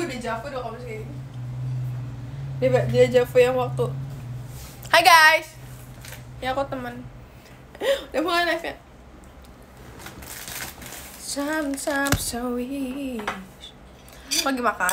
dejavu dong kamu kayak gini. Dia dejavu yang waktu. Hai guys. Ya aku teman. Udah mulai live ya. Sometimes so wish. Lagi makan.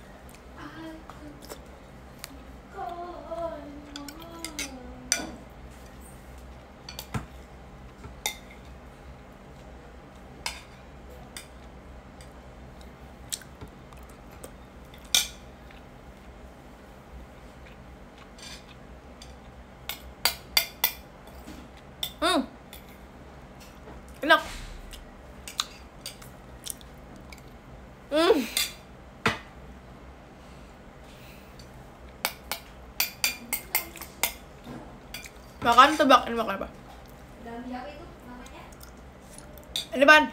Enak. Makan, tebak ini makan apa? Dalam siapa itu namanya? Ini pan.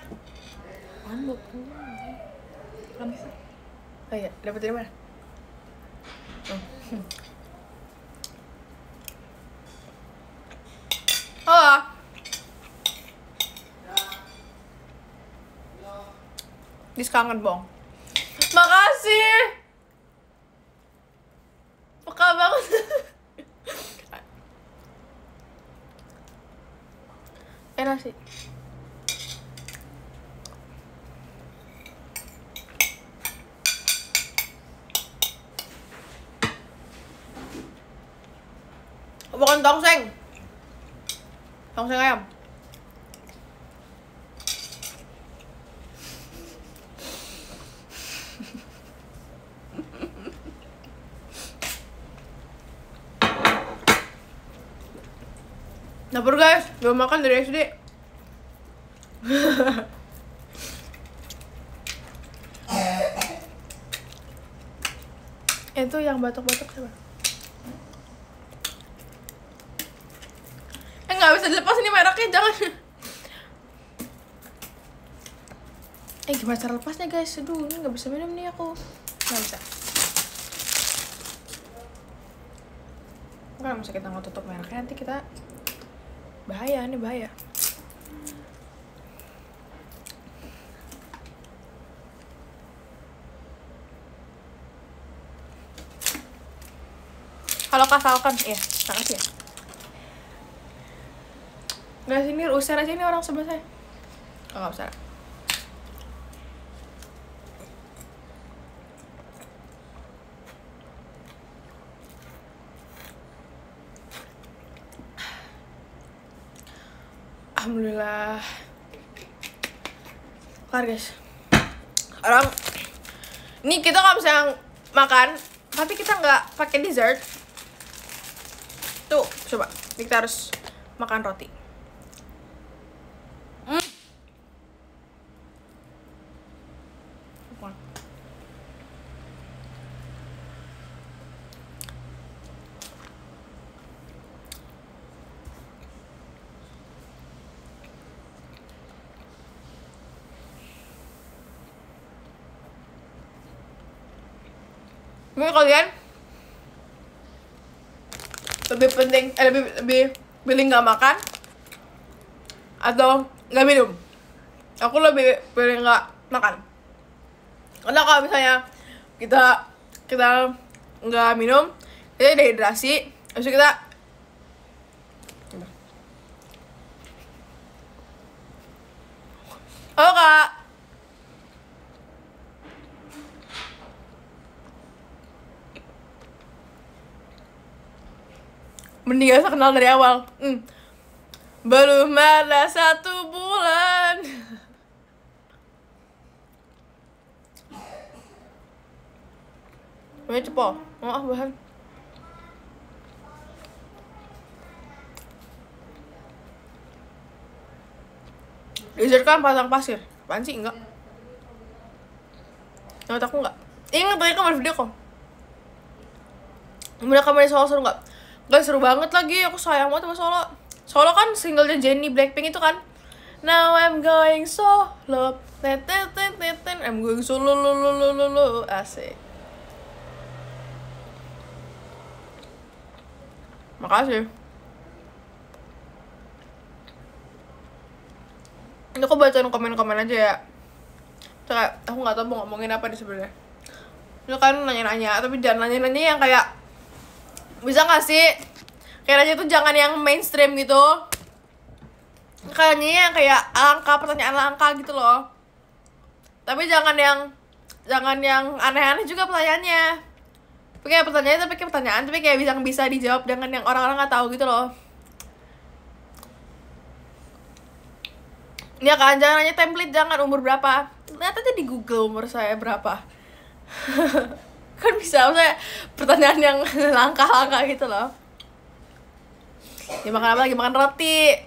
Oh iya, dapat dari mana? Oh. Diskangen bong. Makasih. Peka banget. Enak sih. Bukan tongseng. Tongseng ayam. Dapur guys, belum makan dari SD. Itu yang batok-batok siapa? Nggak bisa dilepas ini mereknya, jangan. Gimana cara lepasnya guys? Aduh, ini nggak bisa minum nih aku. Nggak bisa. Kalau misalnya kita nggak tutup mereknya, nanti kita bahaya, ini bahaya. Kalau Kak Falcon, ya, makasih ya. Nggak sini, usir aja ini orang sebelah saya. Oh, nggak usah. Alhamdulillah. Kelar guys. Orang ini kita kalau misalnya makan, tapi kita nggak pakai dessert. Tuh, coba kita harus makan roti. Menurut kalian lebih penting, lebih pilih nggak makan atau nggak minum? Aku lebih pilih nggak makan. Karena kalau misalnya kita nggak minum, kita dehidrasi, habis itu kita halo Kak. Mending gak usah kenal dari awal. Belum ada 1 bulan. Ini cepo. Maaf bahan. Dessert kan pasang pasir. Apaan sih? Enggak. Menurut aku enggak. Ingat tadi kamar video kok. Udah kamar di Solo seru enggak? Gak seru banget lagi, aku sayang banget sama Solo. Solo kan singlenya Jennie Blackpink itu kan. Now I'm going solo. I'm going solo lo. Asik. Makasih. Ini aku bacain komen-komen aja ya. Kayak aku nggak tahu mau ngomongin apa di sebenarnya. Lu kan nanya-nanya, tapi jangan nanya-nanya yang kayak, bisa gak sih kayak nanya tuh jangan yang mainstream gitu. Kayaknya yang kayak angka, pertanyaan angka gitu loh. Tapi jangan yang aneh-aneh juga pertanyaannya. Tapi kayak pertanyaannya tapi kayak pertanyaan tapi kayak bisa dijawab dengan yang orang-orang nggak tahu gitu loh. Ya kan, jangan nanya template, jangan umur berapa. Lihat aja di Google umur saya berapa. Kan bisa, maksudnya pertanyaan yang langka-langka gitu loh. Ya makan apa lagi? Makan roti.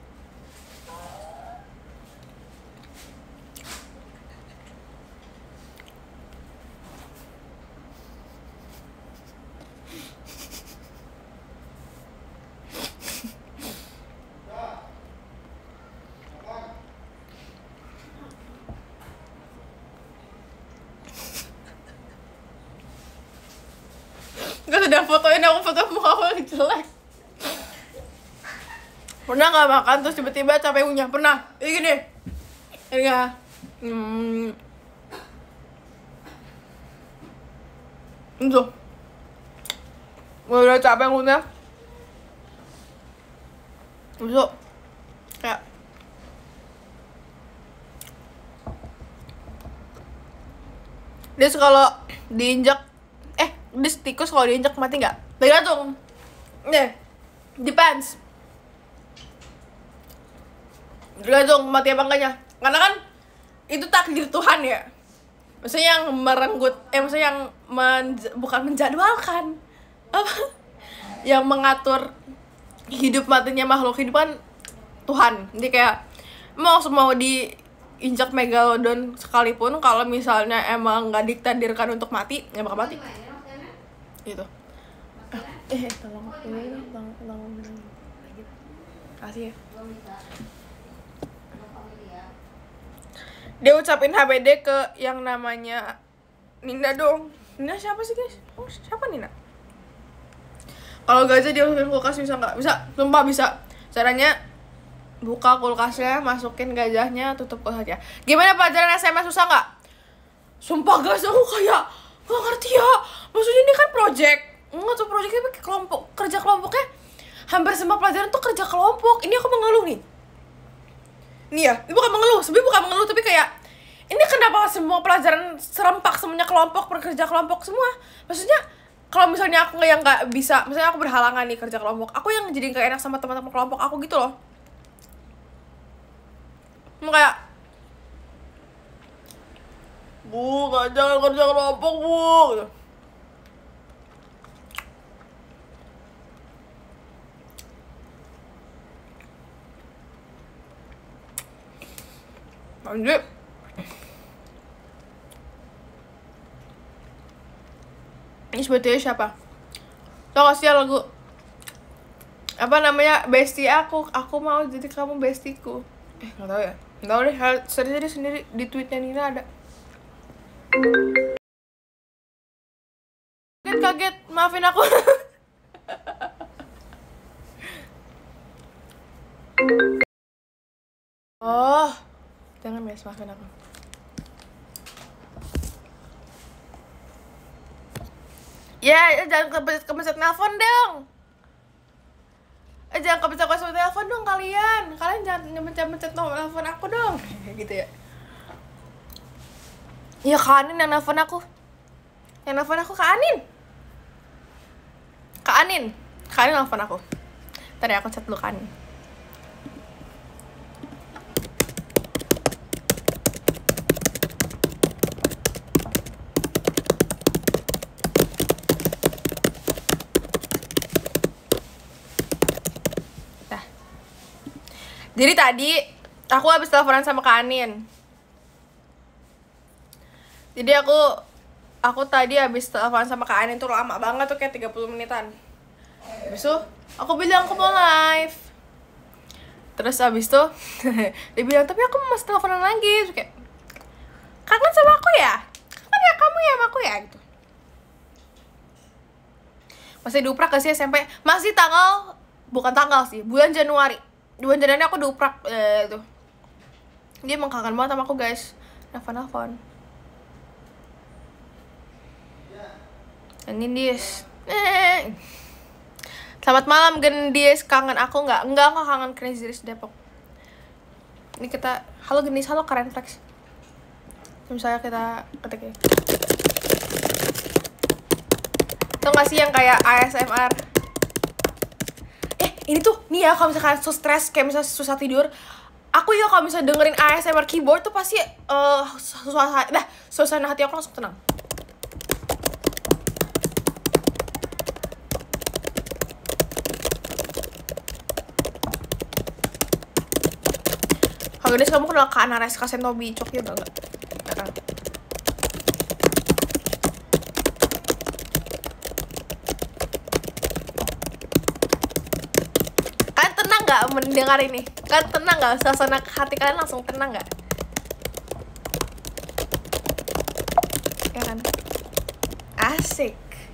Gak sudah fotoin aku, foto muka aku yang jelek. Pernah gak makan terus tiba-tiba capek punya? Pernah? Ini gini. Ini gak? Itu gue udah capek punya. Itu kayak dia kalau diinjak dis tikus kalau diinjak mati nggak? Tergantung. Depends. Tergantung mati apa enggaknya. Karena kan itu takdir Tuhan ya. Maksudnya yang merenggut, maksudnya yang bukan menjadwalkan. Apa? Yang mengatur hidup matinya makhluk hidup kan Tuhan. Jadi kayak mau diinjak megalodon sekalipun, kalau misalnya emang nggak ditakdirkan untuk mati, ya bakal mati. Gitu. Tolong aku ini tolong kasih ya. Dia ucapin HBD ke yang namanya Nina dong. Nina siapa sih guys? Oh siapa Nina? Kalau gajah dia masukin kulkas bisa nggak? Bisa, sumpah bisa. Caranya buka kulkasnya, masukin gajahnya, tutup kulkasnya. Gimana pelajaran SMA susah nggak? Sumpah guys, aku kayak nggak ngerti ya. Maksudnya ini kan project, nggak tuh projectnya pakai kelompok, kerja kelompoknya hampir semua pelajaran tuh kerja kelompok. Ini aku mengeluh nih. Nih ya, ini bukan mengeluh, sebenarnya bukan mengeluh tapi kayak ini kenapa semua pelajaran serempak semuanya kelompok, kerja kelompok semua. Maksudnya kalau misalnya aku yang nggak bisa, misalnya aku berhalangan nih kerja kelompok, aku yang jadi nggak enak sama teman-teman kelompok aku gitu loh. Kayak Bu, jangan kerja kelompok, Bu gitu. Lanjut. Ini sebetulnya siapa? Tau gak sih lagu apa namanya, bestie aku mau jadi kamu bestiku. Gak tau ya, gak tau deh, sendiri di tweetnya Nina ada. Kaget, maafin aku. Oh, jangan guys, maafin aku. Ya, jangan kepencet nelfon dong. Jangan kepencet nelfon dong kalian. Kalian jangan mencet nelfon aku dong. Gitu ya. Ya Kak Anin yang nelfon aku. Yang nelfon aku Kak Anin. Kak Anin nelfon aku. Ntar ya aku chat dulu Kak Anin. Jadi tadi aku habis teleponan sama Kak Anin. Jadi aku tadi habis teleponan sama Kak Anin tuh lama banget tuh, kayak 30 menitan. Habis itu aku bilang aku mau live. Terus habis itu dia bilang, tapi aku masih teleponan lagi. Terus kayak, kangen sama aku ya? Kangen ya kamu ya sama aku ya? Gitu. Masih diuprak gak sih SMP? Masih bukan tanggal sih, bulan Januari. Bulan Januari aku diuprak tuh. Dia emang kangen banget sama aku guys. Nelfon. Gendis. Selamat malam Gendis, kangen aku nggak? Enggak, aku kangen Crazy Rich Depok. Ini kita, halo Gendis, halo Karen Flex. Misalnya kita ketik ini. Tau gak sih yang kayak ASMR? Ini tuh, nih ya kalau misalkan so stress, kayak misalnya susah tidur, aku ya kalau misalnya dengerin ASMR keyboard tuh pasti suasana hati aku langsung tenang. Kalau Gendis, kamu kenal Kak Nareska Sentobi Cokyo udah gak? Ya kan? Kalian tenang gak mendengar ini? Kalian tenang gak? Suasana hati kalian langsung tenang gak? Ya kan? Asik.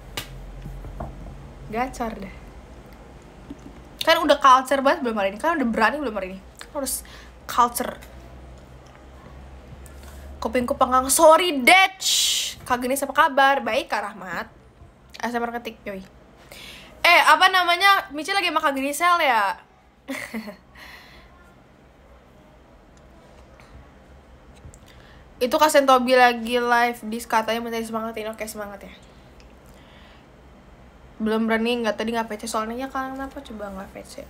Gacor deh. Kan udah culture banget belum hari ini? Kan udah berani belum hari ini? Harus culture. Kupingku pengang, sorry Detch. Kak Gendis apa kabar? Baik Kak Rahmat. ASMR ketik yoi. Apa namanya? Michi lagi makan grisel ya? Itu Kak Sentobi lagi live di katanya minta semangatin. Oke, semangat ya. Belum berani nggak tadi nggak PC soalnya kan kenapa coba nggak PC?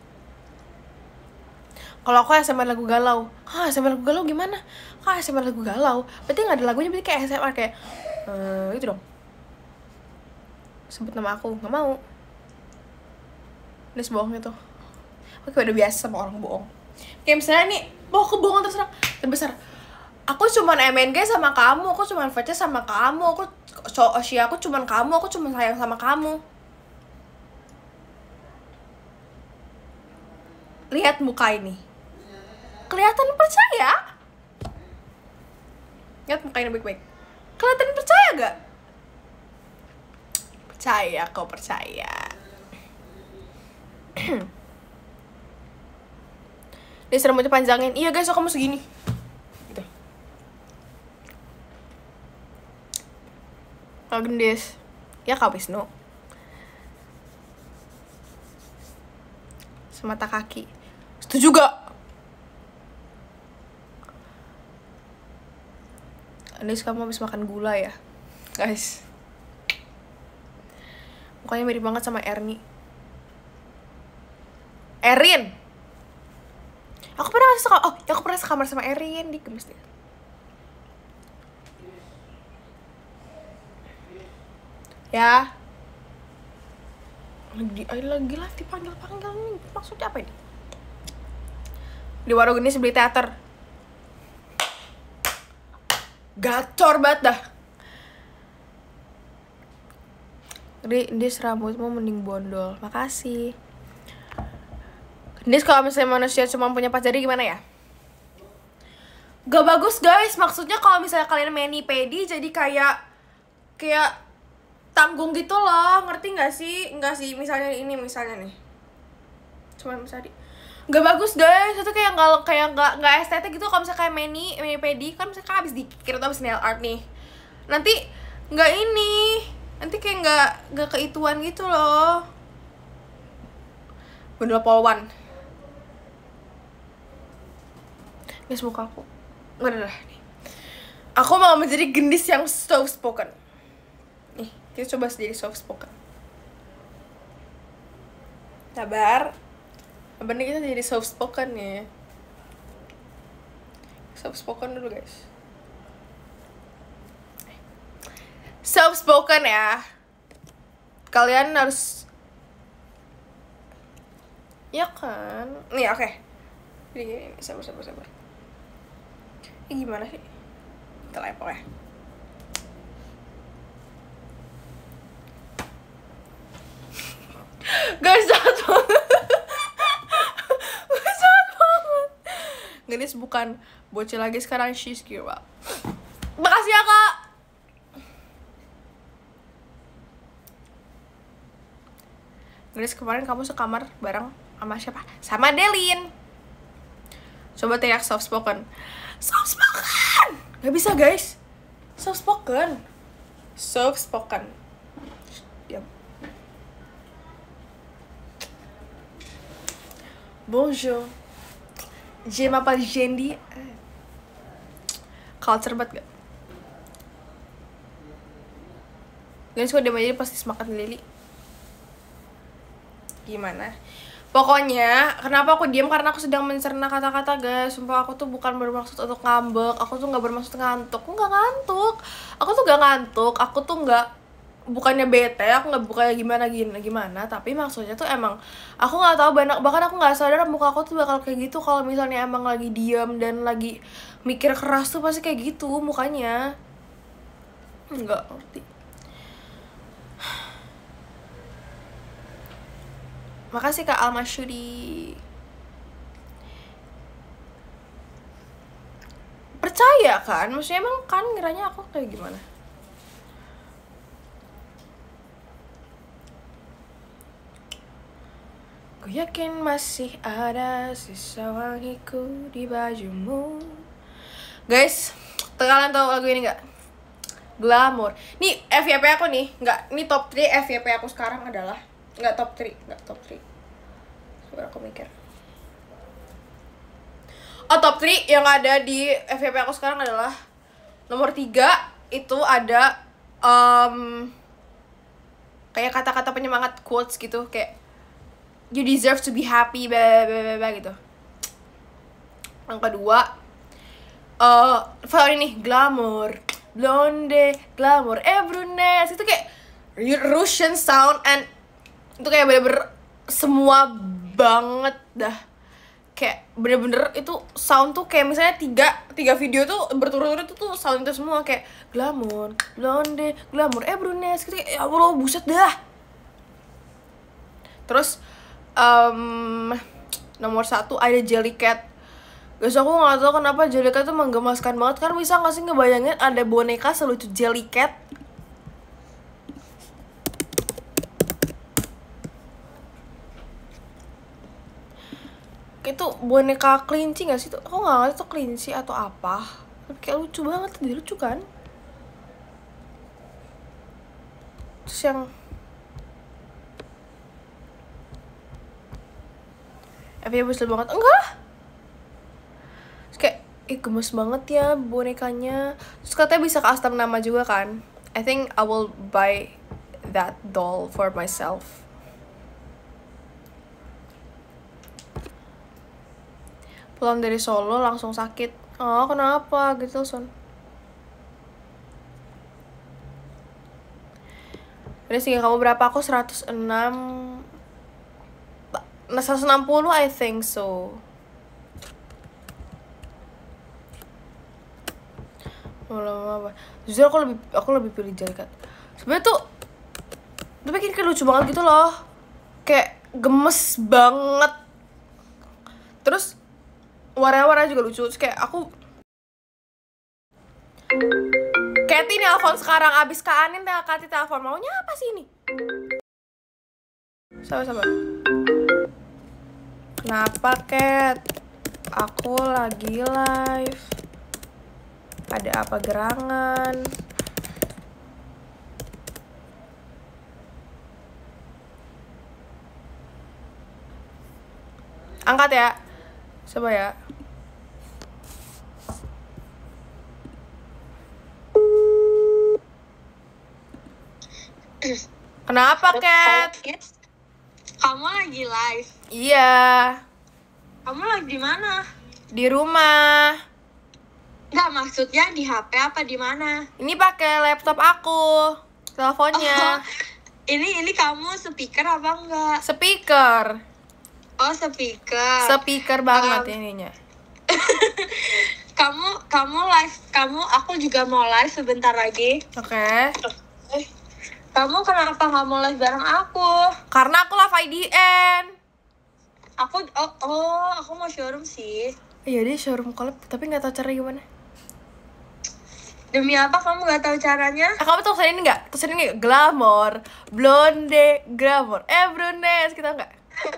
Kalau aku ASMR lagu galau, ASMR lagu galau gimana? ASMR lagu galau, berarti nggak ada lagunya, berarti kayak ASMR kayak gitu dong. Sebut nama aku, nggak mau. Ini bohong itu. Oke, udah biasa sama orang bohong. Kayak misalnya nih, aku bohong terserah terbesar. Aku cuman MNG sama kamu, aku cuman VC sama kamu, aku cuman kamu, aku cuman sayang sama kamu. Lihat muka ini. Kelihatan percaya? Lihat muka ini baik-baik. Kelihatan percaya gak? Percaya, kau percaya. Dia rambutnya panjangin. Iya guys, kamu segini. Gitu. Kalau Gendis, ya Kak Wisnu. Semata kaki. Setuju gak? Gendis, kamu habis makan gula ya? Guys. Mukanya mirip banget sama Ernie. Erin. Aku pernah sekamar sama Erin di gemes dia. Ya. Lagi lah dipanggil nih. Maksudnya apa ini? Di warung ini beli teater. Gacor banget dah. Gendis, rambutmu mending bondol. Makasih. Gendis, kalau misalnya manusia cuma punya 4 jari gimana ya? Gak bagus guys. Maksudnya kalau misalnya kalian mani-pedi jadi kayak tanggung gitu loh. Ngerti gak sih? Enggak sih, misalnya nih. Cuma misalnya gak bagus guys. Itu kayak nggak estetik gitu. Kalau misalnya kayak mani-pedi kan misalnya habis dikira atau habis nail art nih. Nanti nggak ini. Nanti kayak nggak keituan gitu loh. Bondol polwan. Guys, muka aku nggak ada nih. Aku mau menjadi Gendis yang soft spoken. Nih, kita coba jadi soft spoken. Sabar nih, kita jadi soft spoken ya. Soft spoken dulu guys. Soft spoken ya. Kalian harus, ya kan? Nih, oke. Ini sabar. Ini gimana sih? Telepon ya. Guys, jahat banget. Gendis bukan bocil lagi sekarang, she's grow up. Makasih ya Kak. Gendis, kemarin kamu sekamar bareng sama siapa? Sama Delin. Coba teriak soft spoken. Soft spoken. Gak bisa guys. Soft spoken. Bonjour. Je m'appelle Jendi. Culture banget gak? Guys, kok diam aja pasti semakan Lili. Gimana? Pokoknya, kenapa aku diam? Karena aku sedang mencerna kata-kata, guys. Sumpah, aku tuh bukan bermaksud untuk ngambek. Aku tuh gak bermaksud ngantuk. Aku gak ngantuk. Aku tuh gak ngantuk. Aku tuh gak, bukannya bete. Aku gak bukannya gimana. Tapi maksudnya tuh emang aku gak tahu, bahkan aku gak sadar muka aku tuh bakal kayak gitu. Kalau misalnya emang lagi diam dan lagi mikir keras tuh pasti kayak gitu mukanya. Enggak ngerti. Makasih Kak Almasyuri. Percaya kan? Maksudnya emang kan ngiranya aku kayak gimana? Ku yakin masih ada sisa wangiku di bajumu. Guys, kalian tahu lagu ini gak? Glamour. Nih FYP aku nih, nggak, ini top 3 FYP aku sekarang adalah nggak top 3. Coba aku mikir. Oh, top 3 yang ada di FYP aku sekarang adalah nomor 3 itu ada kayak kata-kata penyemangat quotes gitu, kayak you deserve to be happy bla gitu. Yang kedua ini glamour, blonde, glamour, brunette, itu kayak Russian sound, and itu kayak bener-bener semua banget dah. Kayak bener-bener itu sound tuh kayak misalnya tiga video tuh berturut-turut tuh sound itu semua kayak glamour, blonde, glamour, brunette, gitu kayak ya Allah buset dah. Terus nomor 1 ada Jellycat. Guys, aku gak tau kenapa Jellycat tuh menggemaskan banget. Kan bisa gak sih ngebayangin ada boneka selucu Jellycat? Itu boneka kelinci gak sih tuh? Aku gak ngerti tuh kelinci atau apa. Tapi kayak lucu banget, dia lucu kan? Terus yang bagus banget. Enggak lah. Terus kayak, gemes banget ya bonekanya. Terus katanya bisa custom nama juga kan. I think I will buy that doll for myself. Pulang dari Solo langsung sakit. Oh, kenapa gitu, Son? Udah sih, kamu berapa? Aku 106. 160 I think so. Apa? Jujur aku lebih pilih Jellycat. Sebenarnya tuh tapi kayak lucu banget gitu loh. Kayak gemes banget. Terus warna-warna juga lucu. Terus kayak aku Katy nelfon sekarang, abis Kak Anin Katy telepon. Maunya apa sih ini? Sabar. Kenapa, Kat? Aku lagi live. Ada apa gerangan? Angkat ya. Coba ya. Kenapa, Kat? Kamu lagi live? Iya. Kamu lagi di mana? Di rumah. Enggak, maksudnya di HP apa di mana? Ini pakai laptop aku. Teleponnya. Ini kamu speaker apa enggak? Speaker. Oh, speaker. Speaker banget ininya. Kamu live, aku juga mau live sebentar lagi. Oke. Kamu kenapa nggak mau live bareng aku? Karena aku live IDN. Aku mau showroom sih. Iya deh, showroom collab, tapi nggak tahu cara gimana. Demi apa kamu nggak tahu caranya? Kamu tahu ini nggak? Tulisan ini glamour, blonde, glamour, brunette, kita nggak?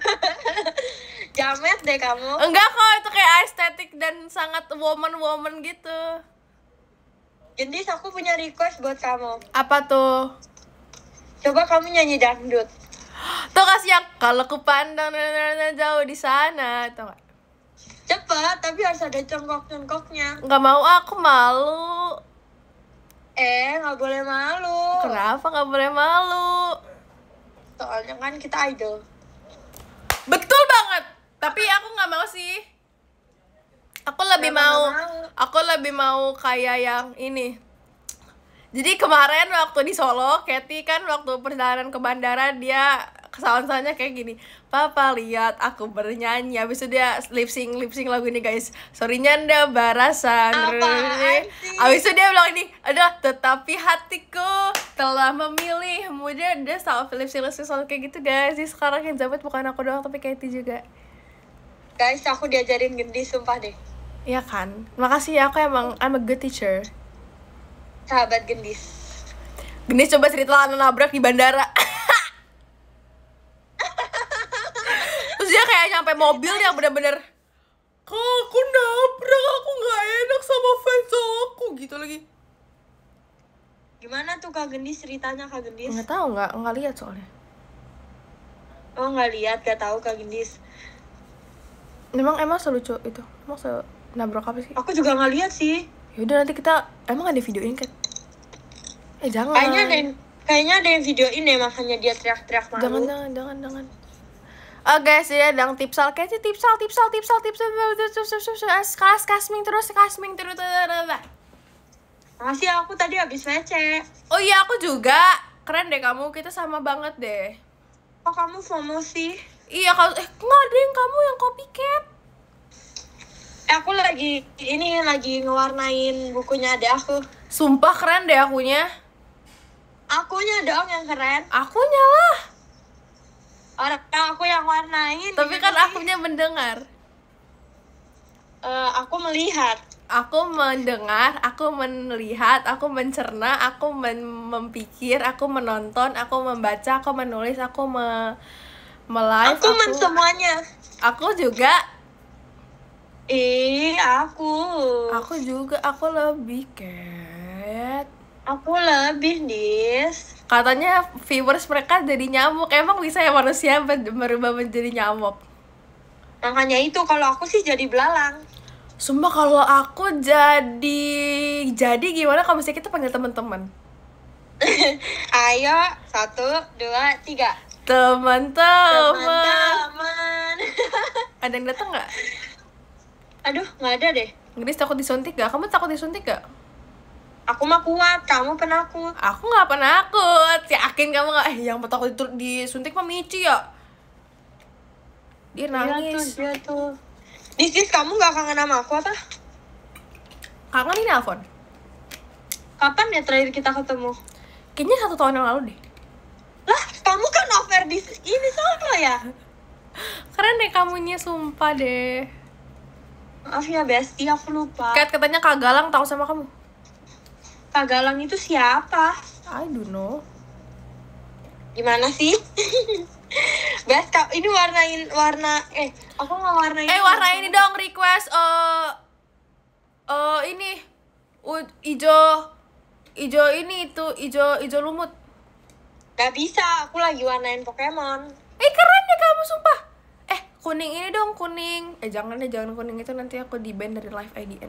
Jamet deh kamu. Enggak kok, itu kayak estetik dan sangat woman gitu. Jadi aku punya request buat kamu. Apa tuh? Coba kamu nyanyi dangdut. Tuh kasih yang kalau ku pandang jauh di sana, tau gak? Cepet, tapi harus ada congkok-congkoknya. Nggak mau, aku malu. Nggak boleh malu. Kenapa nggak boleh malu? Soalnya kan kita idol. Betul banget. Tapi aku nggak mau sih. Aku lebih Kenapa mau, nggak mau? aku lebih mau kayak yang ini. Jadi kemarin waktu di Solo, Katy kan waktu perjalanan ke bandara dia kesawan-sawannya kayak gini. Papa lihat aku bernyanyi. Habis itu dia lip sync lagu ini guys. Sorry nyanda barasan. Apaan sih? Habis itu dia bilang ini, ada tetapi hatiku telah memilihmu. Dia selalu lip sync selalu kayak gitu guys. Jadi sekarang yang jabat bukan aku doang tapi Katy juga. Guys, aku diajarin gendis, sumpah deh. Iya kan? Makasih ya, aku emang I'm a good teacher. Sahabat gendis. Gendis coba cerita anak nabrak di bandara. Terus dia kayak nyampe mobil yang bener-bener, kak aku nabrak, aku gak enak sama fans aku gitu lagi. Gimana tuh Kak Gendis ceritanya Kak Gendis? Nggak tahu, nggak lihat soalnya. Oh nggak lihat, gak tahu Kak Gendis. Emang selucu itu, emang nabrak apa sih? Aku juga nggak lihat sih. Yaudah nanti kita, emang ada videoin kan? Jangan. Kayaknya ada yang videoin deh, makanya dia teriak-teriak malu. Jangan. Guys ya, dang tipsal kayak sih tipsal. Kasming terus. Makasih, aku tadi habis WC. Oh iya, aku juga. Keren deh kamu, kita sama banget deh. Kok kamu FOMO sih? Iya, kalau nggak ada yang kamu yang copycat. Aku lagi ngewarnain bukunya adek aku. Sumpah keren deh akunya. Akunya dong yang keren. Akunya lah. Orang aku yang warnain. Tapi kan akunya mendengar. Aku melihat. Aku mendengar, aku melihat, aku mencerna, aku mempikir, aku menonton, aku membaca, aku menulis, aku melive. Aku semuanya. Aku juga. Aku juga, aku lebih Cat. Aku lebih Dis. Katanya viewers mereka jadi nyamuk. Emang bisa ya manusia berubah menjadi nyamuk? Makanya itu, kalau aku sih jadi belalang. Sumpah kalau aku jadi gimana kalau misalnya kita panggil teman-teman? Ayo, 1, 2, 3. Teman-teman. Ada yang datang nggak? Aduh, nggak ada deh. Gendis takut disuntik gak? Kamu takut disuntik gak? Aku mah kuat, kamu penakut. Aku gak penakut. Yakin kamu gak? Yang takut disuntik mah Michi ya? Dia nangis. Dia tuh. Dis, kamu gak kangen sama aku apa? Kangen ini nelfon. Kapan ya terakhir kita ketemu? Kayaknya 1 tahun yang lalu deh. Lah, kamu kan over di ini sama ya? Keren deh kamunya, sumpah deh. Maaf ya bestie, aku lupa. Kat katanya Kak Galang tahu sama kamu. Kak Galang itu siapa? I don't know. Gimana sih? Bes, ini warna aku nggak warnain. Warna ini dong request ini ijo ini itu ijo lumut. Gak bisa, aku lagi warnain Pokemon. Keren deh kamu sumpah. Kuning ini dong, kuning. Jangan kuning itu, nanti aku di ban dari live IDN.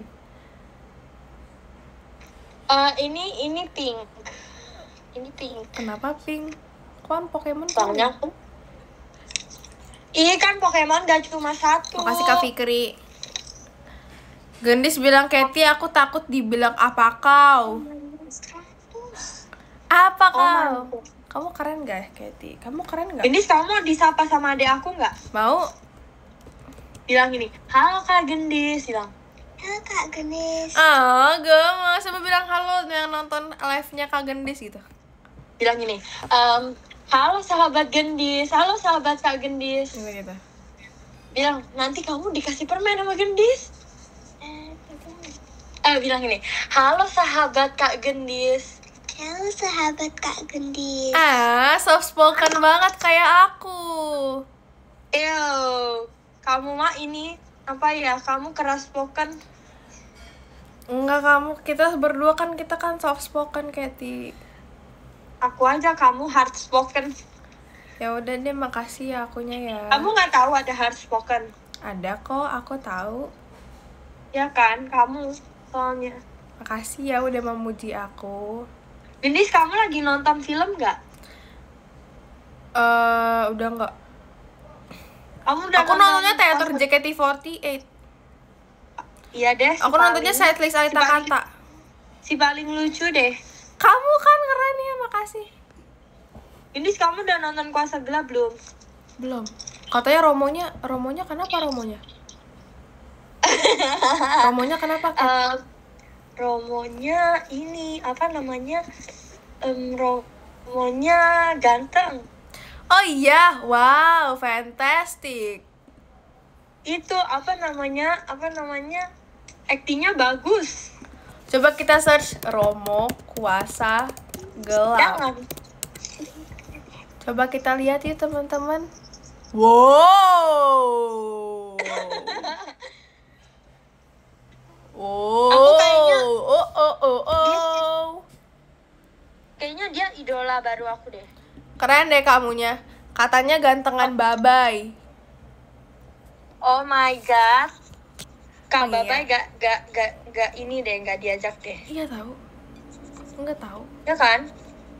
Ini pink. Ini pink. Kenapa pink? Kan Pokemon soalnya aku. Iya kan Pokemon gak cuma 1. Makasih Kak Fikri. Gendis bilang Katy, aku takut dibilang apa kau. Apa kau? Kamu keren gak Katy? Kamu keren gak? Gendis, kamu mau disapa sama adek aku gak? Mau. Bilang gini, halo Kak Gendis. Bilang, halo Kak Gendis. Gak mau. Sama bilang halo yang nonton live-nya Kak Gendis gitu. Bilang gini, halo sahabat Gendis, halo sahabat Kak Gendis. Gitu. Bilang, nanti kamu dikasih permen sama Gendis. Bilang gini, halo sahabat Kak Gendis. Halo sahabat Kak Gendis. Soft spoken banget kayak aku. Kamu mah ini apa ya? Kamu keras spoken. Enggak, kita berdua kan, kita kan soft spoken Katy. Aku aja, kamu hard spoken. Ya udah deh, makasih ya akunya ya. Kamu nggak tahu ada hard spoken? Ada kok, aku tahu. Ya kan, kamu soalnya. Makasih ya udah memuji aku. Gendis, kamu lagi nonton film nggak? Udah enggak. Kamu udah Aku nontonnya nonton teater JKT48. Iya deh. Aku nontonnya setlist Alita Kanta. Si paling lucu deh. Kamu kan keren ya, makasih. Gendis, kamu udah nonton Kuasa Gelap belum? Belum. Katanya Romonya kenapa Romonya? Romonya kenapa kan? Romonya ini apa namanya? Romonya ganteng. Oh iya, wow, fantastic. Itu apa namanya? Aktingnya bagus. Coba kita search Romo Kuasa Gelap. Jangan. Coba kita lihat yuk teman-teman. Wow. Aku kayaknya Oh. Kayaknya dia idola baru aku deh. Keren deh kamunya. Katanya gantengan Babai. Oh my god. Kak Oh, iya. Babai gak ini deh, gak diajak deh. Iya tahu. Enggak tahu. Ya kan?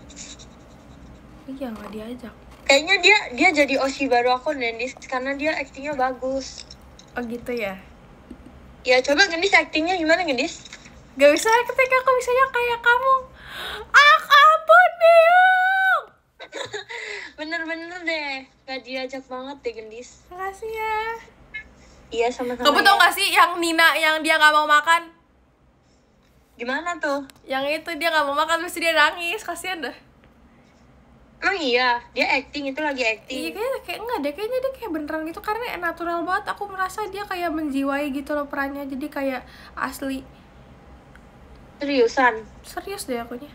Iya nggak diajak. Kayaknya dia jadi Oshi baru aku Gendis karena dia aktingnya bagus. Oh gitu ya. Ya coba Gendis aktingnya gimana Gendis? Gak bisa ketika aku bisanya kayak kamu. Ampun Biung. Bener-bener deh, gak diajak banget deh Gendis. Makasih ya. Iya sama-sama. Kamu tau gak sih yang Nina yang dia gak mau makan? Gimana tuh? Yang itu dia gak mau makan terus dia nangis, kasihan dah. Emang iya, dia acting, itu lagi Iya acting. kayak enggak deh, kayaknya dia kayak beneran gitu karena natural banget. Aku merasa dia kayak menjiwai gitu loh perannya, jadi kayak asli. Seriusan. Serius deh akunya.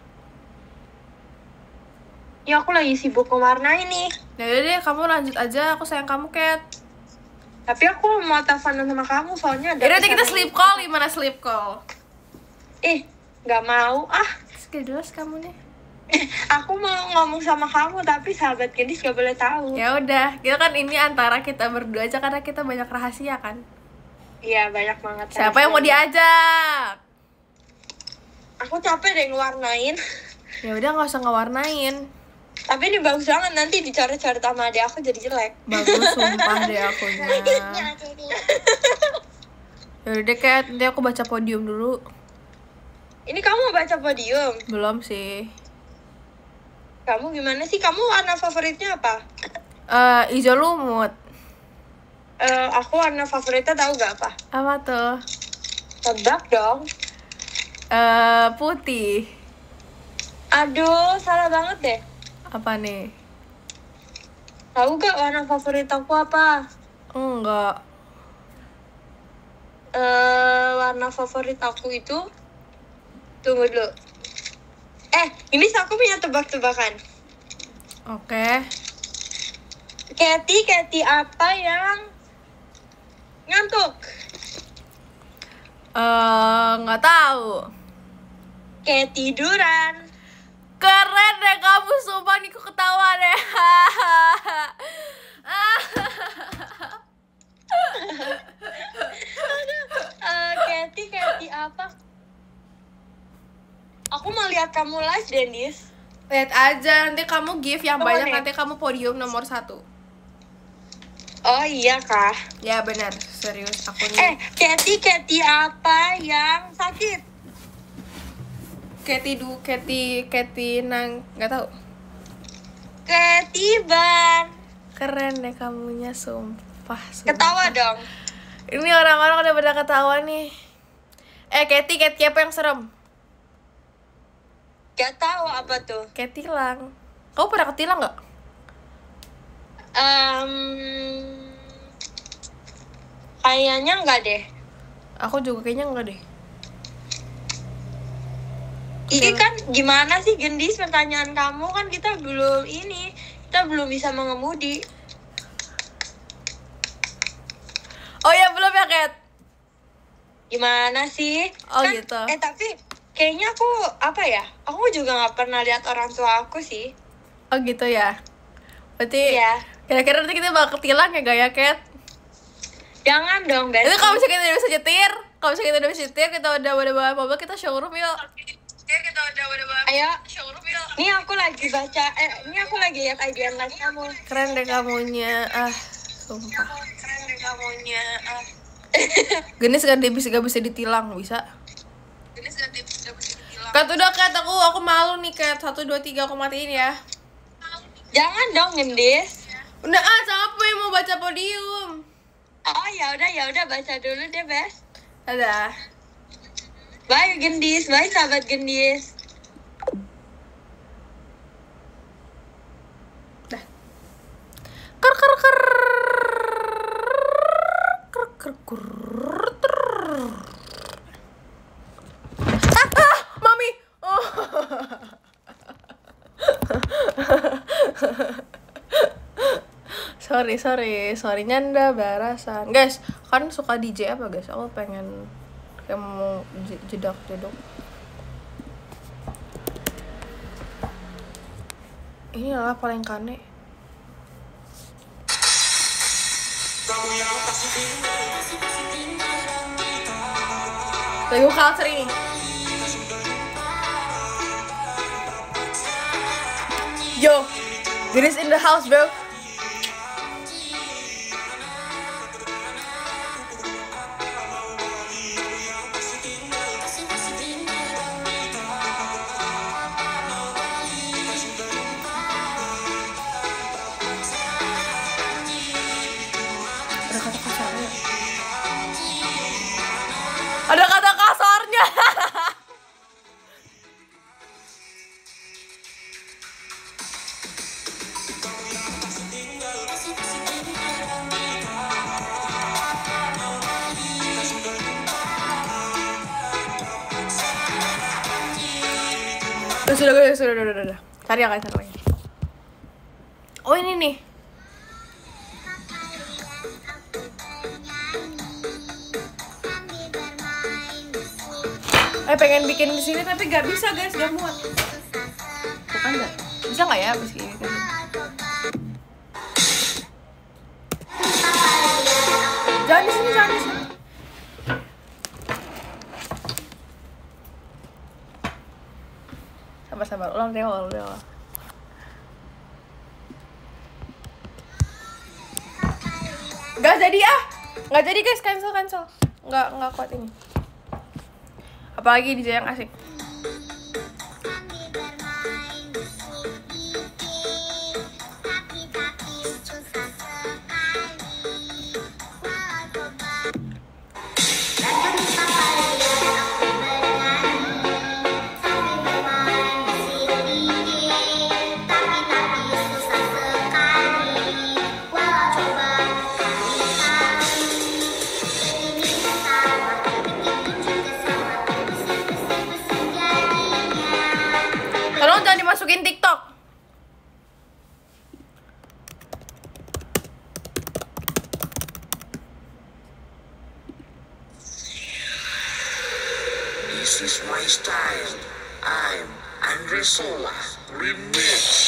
Ya aku lagi sibuk mewarnai nih. Ya udah deh, kamu lanjut aja, aku sayang kamu Kat. Tapi aku mau teleponan sama kamu soalnya ada. Ya udah nanti kita pesanan. sleep call, gimana sleep call? Gak mau. Terus gak jelas kamu nih. Aku mau ngomong sama kamu tapi sahabat Gendis gak boleh tahu. Ya udah, kita kan ini antara kita berdua aja karena kita banyak rahasia kan. Iya banyak banget. Siapa yang mau diajak? Aku capek deh ngewarnain. Ya udah nggak usah ngewarnain. Tapi ini bagus banget, nanti dicoret-coret sama adik aku jadi jelek. Bagus sumpah deh akunya. Ya udah deh Kat, nanti aku baca podium dulu. Ini kamu mau baca podium? Belum sih. Kamu gimana sih? Kamu warna favoritnya apa? Hijau lumut. Aku warna favoritnya tahu gak apa? Apa tuh? Tebak dong. Putih. Aduh, salah banget deh. Apa nih? Tahu gak warna favorit aku apa? Enggak. Warna favorit aku itu, tunggu dulu. Ini aku punya tebak-tebakan. Oke. Katy apa yang ngantuk? Nggak tahu. Ketiduran. Keren deh kamu, sumpah nih aku ketawa deh. Katy apa? Aku mau lihat kamu live, Dendis. Lihat aja, nanti kamu give yang Oh, banyak, nih. nanti kamu podium nomor 1. Oh iya kah? Ya benar, serius aku nih. Katy apa yang sakit? Katy nang nggak tahu. Ketiban. Keren deh kamunya, sumpah. Ketawa dong. Ini orang-orang udah pada ketawa nih. Katy apa yang serem? Gak tahu apa tuh. Ketilang. Kamu pernah ketilang nggak? Kayaknya enggak deh. Aku juga kayaknya enggak deh. Ini kan gimana sih Gendis, pertanyaan kamu kan kita belum bisa mengemudi. Oh ya belum ya Kat? Gimana sih? Oh Kan- gitu. Tapi kayaknya aku juga nggak pernah lihat orang tua aku sih. Oh gitu ya. Berarti Iya. kira-kira nanti kita bakal ketilang ya gak ya, Cat? Jangan dong, guys. Itu kalau misalnya kita udah bisa nyetir, kita udah bawa mobil, kita showroom yuk. Ayo. Ini aku lagi baca, ini aku lagi lihat IGN live kamu. Keren deh kamunya, sumpah. Genis gak bisa ditilang, bisa? Kat udah Kat, aku malu nih Kat. 1, 2, 3 aku matiin ya. Jangan dong, Gendis. Udah capek mau baca podium. Oh ya udah baca dulu deh, Bes. Dadah. Bye Gendis, bye sahabat Gendis. Dah. Ker ker ker. Ker ker ker. Mami. Oh. sorry nyanda barasan. Guys, kan suka DJ apa guys? Aku pengen kayak mau jedak. Ini adalah paling kane. Lagu culture ini. Yo, Genis in the house, bro. Ada kata kasarnya. Sudah. Cari ya guys namanya. Oh ini nih. Pengen bikin di sini tapi gak bisa guys, gak muat. Bukan gak? Bisa gak ya abis ini kan? Jangan di sini. Sabar, ulang deh. Gak jadi guys, cancel. Nggak kuat ini. Apalagi DJ yang asik. Tolong jangan dimasukin TikTok. This is my style. I'm Andre Sola Remix.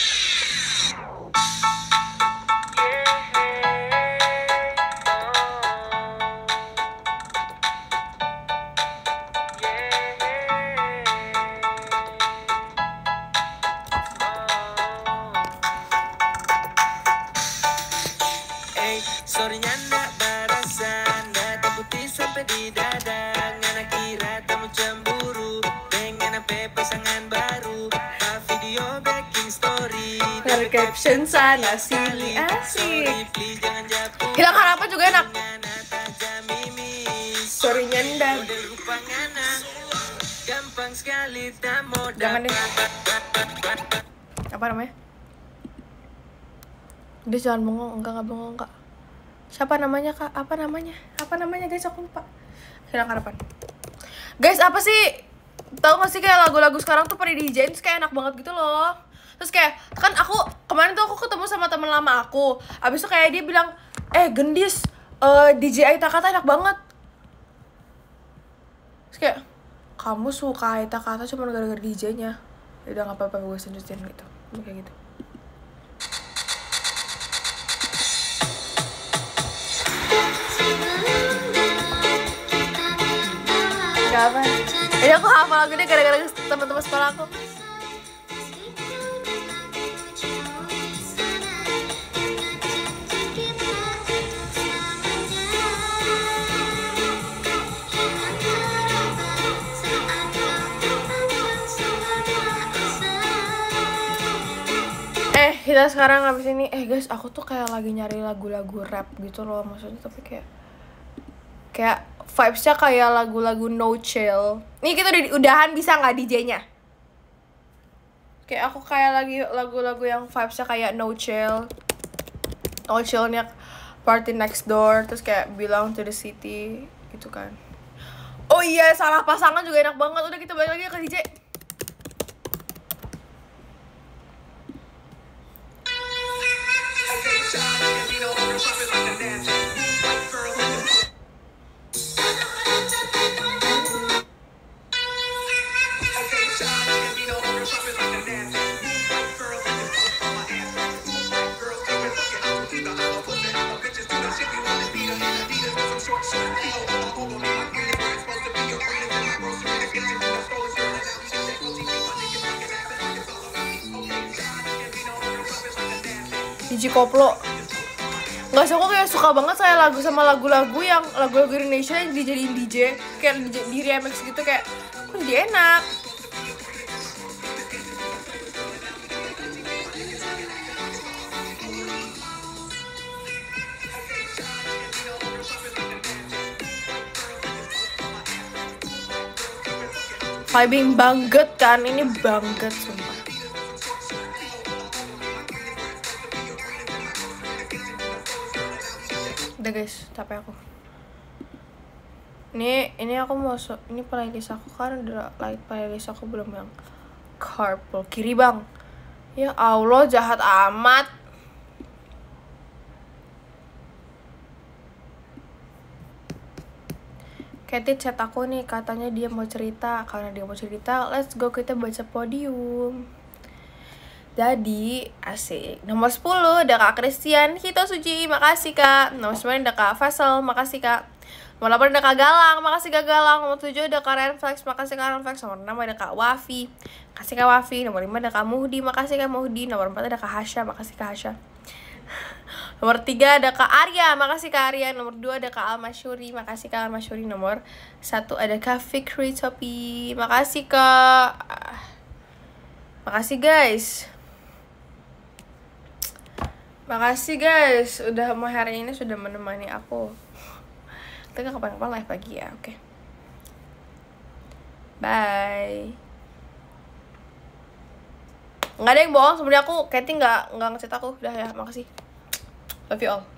Sorry nyanda barasan, data putih sampai di dada. Ngana kira kamu cemburu dengan apa pasangan baru. Video baking story, Dari caption sana sini asik. please jangan jatuh. Hilang harapan juga enak. Sorry nyanda. Rupa ngana, gampang sekali tak mau Jangan deh. Apa namanya? Dia jangan bengong, enggak bengong kak. Siapa namanya kak? Apa namanya guys, aku lupa. Hilang harapan. Guys, apa sih? Tahu gak sih kayak lagu-lagu sekarang tuh pada DJ terus kayak enak banget gitu loh. Terus kayak kan aku kemarin tuh aku ketemu sama temen lama aku. Abis itu kayak dia bilang, Gendis, DJ Aita Kata enak banget. Terus kayak, kamu suka Aita Kata cuma gara-gara DJ-nya. Ya udah nggak apa-apa, gue lanjutin gitu. Kayak gitu. Kapan? Jadi aku hafal lagu ini gara-gara teman-teman sekolah aku. Kita sekarang habis ini, guys, aku tuh kayak lagi nyari lagu-lagu rap gitu loh, maksudnya, tapi kayak vibes-nya kayak lagu-lagu No Chill. Nih kita udahan, bisa nggak DJ-nya? Kayak aku kayak lagi lagu-lagu yang vibes-nya kayak No Chill. No Chill-nya Party Next Door, terus kayak Belong to the City gitu kan. Oh iya, Salah Pasangan juga enak banget. Udah, kita balik lagi ke DJ. DJ Koplo. Nggak sih, aku kayak suka banget saya lagu-lagu yang lagu-lagu Indonesia yang dijadiin DJ, kayak di remix gitu, kayak kok jadi enak. Vibing banget kan, ini banget sumpah. Udah guys, capek aku. Ini aku mau ini playlist aku kan udah playlist aku belum yang Carpool Kiri bang. Ya Allah, jahat amat. Katie chat aku nih, katanya dia mau cerita. Karena dia mau cerita, let's go kita baca podium. Jadi, asik. Nomor 10 ada Kak Christian Hito Suji, makasih Kak. Nomor 9 ada Kak Faisal, makasih Kak. Nomor 8 ada Kak Galang, makasih Kak Galang. Nomor 7 ada Kak Renflex, makasih Kak Renflex. Nomor 6 ada Kak Wafi, makasih Kak Wafi. Nomor 5 ada Kak Muhdi, makasih Kak Muhdi. Nomor 4 ada Kak Hasya, makasih Kak Hasya. Nomor 3 ada Kak Arya, makasih Kak Arya. Nomor 2 ada Kak Almasyuri, makasih Kak Almasyuri. Nomor 1 ada Kak Fikri Topi, makasih Kak. Makasih guys. Makasih guys, udah mau hari ini sudah menemani aku. Kita kapan-kapan live lagi ya, oke. Bye. Nggak ada yang bohong, sebenarnya aku Katie nggak ngechat aku. Udah ya, makasih. Love you all.